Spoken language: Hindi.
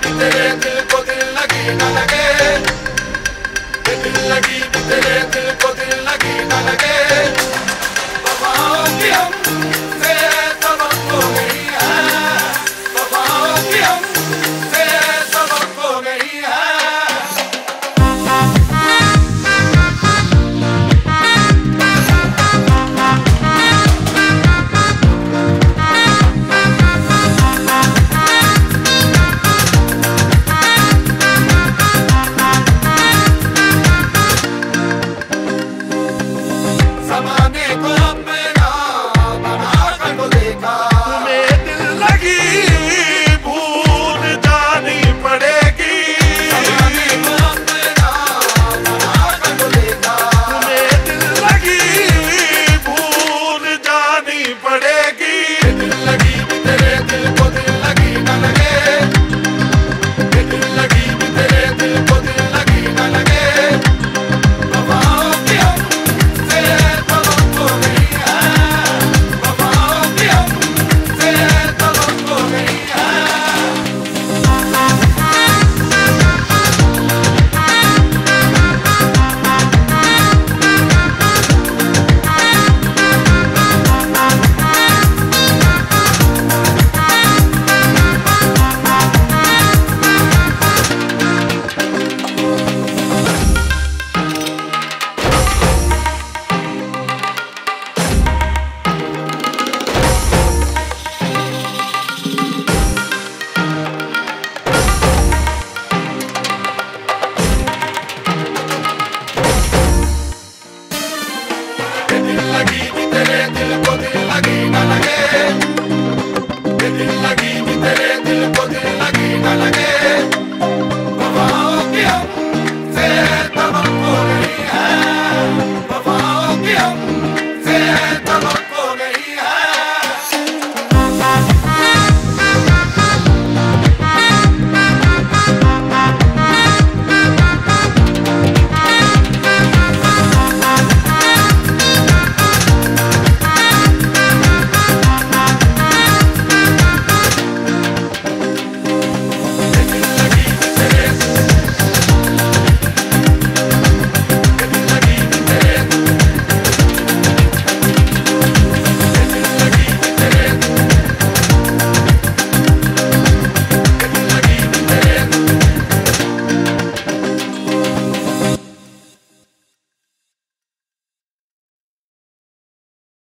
तेरे दिल को दिल लगी न लगे, दिल लगी भी तेरे दिल को दिल लगी न लगे। वफाओं की हमसे सबक हो गई है, वफाओं की हमसे सबक हो गई है। ज़माने को अपना बना कर तो देखा, तुम्हें दिल लगी भूल जानी पड़ेगी। ज़माने को अपना बना कर तो देखा, तुम्हें दिल लगी भूल जानी पड़ेगी।